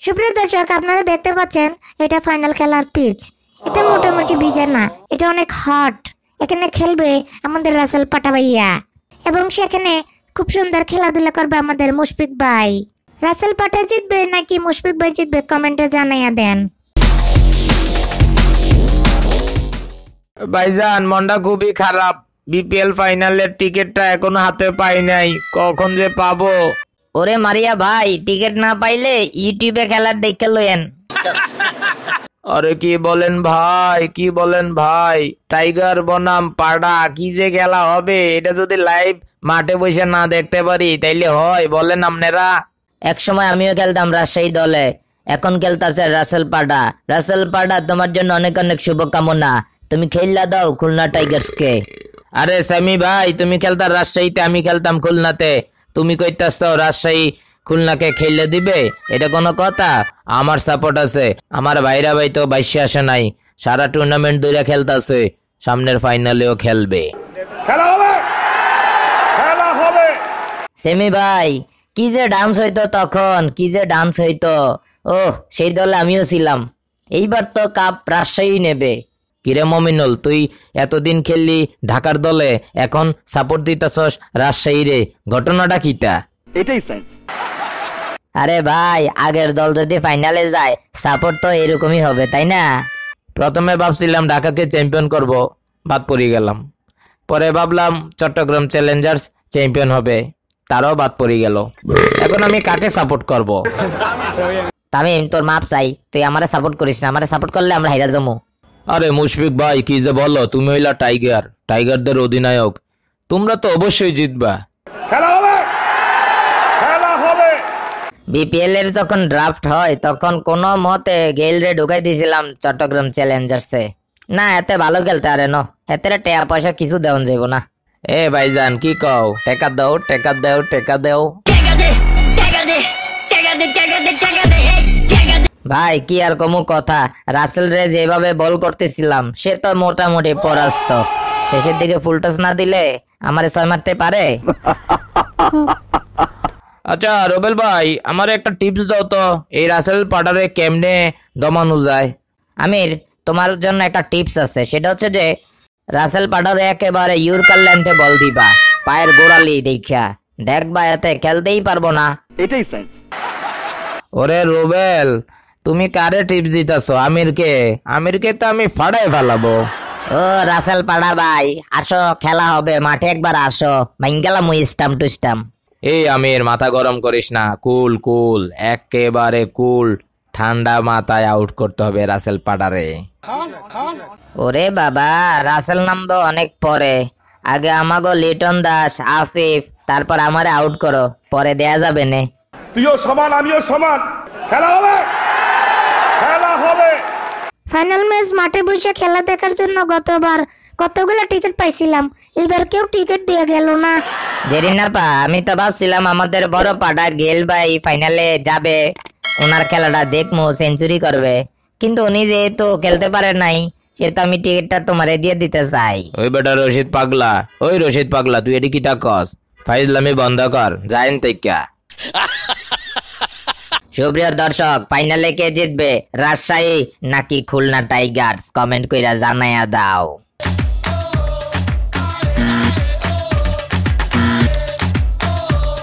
সুপ্রিয় দর্শক, আপনারা দেখতে পাচ্ছেন এটা ফাইনাল খেলার পিচ। এটা মোটামুটি ভিজে না, এটা অনেক হট। এখানে খেলবে আমাদের রাসেল পাটা ভাইয়া এবং সেখানে খুব সুন্দর খেলাধুলা করবে আমাদের মুশফিক ভাই। রাসেল পাটা জিতবে নাকি মুশফিক ভাই জিতবে কমেন্টে জানাইয়া দেন। ভাইজান, মনটা খুবই খারাপ। বিপিএল ফাইনালের টিকিটটা এখনো হাতে পাই নাই, কখন যে পাবো। ওরে মারিয়া ভাই, টিকিট না পাইলে ইউটিউবে খেলার দেখে লয়েন। আরে কি বলেন ভাই, কি বলেন ভাই, টাইগার বনাম পাড়া কি যে খেলা হবে, এটা যদি লাইভ মাঠে বসে না দেখতে পারি তাইলে হয় বলেন আপনারা? একসময় আমিও খেলতাম রাজশাহী দলে, এখন খেলতেছে রাসেল পাডা। রাসেল পাডা, তোমার জন্য অনেক অনেক শুভকামনা। তুমি খেললা দাও খুলনা টাইগার্সকে। আরে সামি ভাই, তুমি খেলতা রাজশাহীতে, আমি খেলতাম খুলনাতে। তুমি কইতাছ রাজশাহী খুলনাকে খেললে দিবে? এটা কোনো কথা? আমার সাপোর্ট আছে। আমার ভাইরা ভাই তো বাইশে আসে নাই, সারা টুর্নামেন্ট ধরে খেলতাছে, সামনের ফাইনালেও খেলবে। খেলা হবে, খেলা হবে। সেমি ভাই, কি যে ডান্স হইতো তখন, কি যে ডান্স হইতো। ও, সেই দলে আমিও ছিলাম। এইবার তো কাপ রাজশাহী নেবে। কিরে মমিনুল, তুই এতদিন খেললি ঢাকার দলে, এখন সাপোর্ট দিতেছস রাজশাহী রে, ঘটনাটা কিটা? এটাই সাইন্স। আরে ভাই, আগের দল যদি ফাইনালে যায় সাপোর্ট তো এরকমই হবে, তাই না? প্রথমে ভাবছিলাম ঢাকাকে চ্যাম্পিয়ন করব, বাদ পড়ে গেলাম। পরে ভাবলাম চট্টগ্রাম চ্যালেঞ্জার্স চ্যাম্পিয়ন হবে, তারাও বাদ পড়ে গেল। এখন আমি কাকে সাপোর্ট করব? তামিম, তোর মাপ চাই, তুই আমারে সাপোর্ট করিস না। আমারে সাপোর্ট করলে আমরা হাইরা যাবো। আরে মুশফিক ভাই, কি যে বলো, তুমি হইলা টাইগার, টাইগারদের অধিনায়ক, তোমরা তো অবশ্যই জিতবা। খেলা হবে, খেলা হবে। বিপিএল এর যখন ড্রাফট হয় তখন কোনো মতে গেইল রে ঢুকাই দিয়েছিলাম চট্টগ্রাম চ্যালেঞ্জার্সে। না, এতে ভালো খেলতে আরে ন, এতে টাকা পয়সা কিছু দেওয়া যাব না। এ ভাইজান, কি কও? টেকা দাও, টেকা দাও, টেকা দাও। ভাই কি আর কমু কথা, রাসেল রে যেভাবে বল করতেছিলাম সে তো মোটামুটি পরাস্ত। শেষের দিকে ফুল টস না দিলে আমারে 6 মারতে পারে। আচ্ছা রবেল ভাই, আমার একটা টিপস দাও তো, এই রাসেল পাডারে কেমনে দমানো যায়? আমির, তোমার জন্য একটা টিপস আছে, সেটা হচ্ছে যে রাসেল পাডারে একেবারে ইউরকার লেন্থে বল দিবা, পায়ের গোড়ালি দেখা, দেখবা এতে খেলতেই পারবো না। এটাই সাইন্স। ওরে রুবেল, তুমি কারে টিপস দিতেছ? আমিরকে? আমিরকে তো আমি ফাড়াই ফেলাবো। ও রাসেল পাডা ভাই, আসো, খেলা হবে, মাঠে একবার আসো, ভাঙ্গালাম ওই স্টাম্প টু স্টাম্প। এই আমির, মাথা গরম করিস না, কুল কুল, একেবারে কুল, ঠান্ডা মাথায় আউট করতে হবে রাসেল পাডারে। ওরে বাবা, রাসেল নামবো অনেক পরে, আগে আমাগো লিটন দাস, আফিফ, তারপর আমারে আউট করো, পরে দেয়া যাবে নে। তুইও সমান, আমিও সমান। খেলা হবে, খেলা হবে। ফাইনাল ম্যাচ মাঠে বসে খেলা দেখার জন্য গতবার কতগুলো টিকিট পাইছিলাম, এবার কেউ টিকিট দিয়ে গেল না। জেরিনাপা, আমি তো ভাবছিলাম আমাদের বড় পাড়া গেল ভাই ফাইনালে যাবে, ওনার খেলাটা দেখবো, সেঞ্চুরি করবে, কিন্তু উনি যেহেতু খেলতে পারে নাই, সেহেতু আমি টিকিটটা তোমারে দিয়ে দিতে চাই। ওই বেটা রশিদ পাগলা, ওই রশিদ পাগলা, তুই এটি কিটা কস? ফাইজলামি বন্ধ কর, যাইন তেকা। সুপ্রিয় দর্শক, ফাইনালে কে জিতবে, রাজশাহী নাকি খুলনা টাইগার্স? কমেন্ট কইরা জানাইয়া দাও।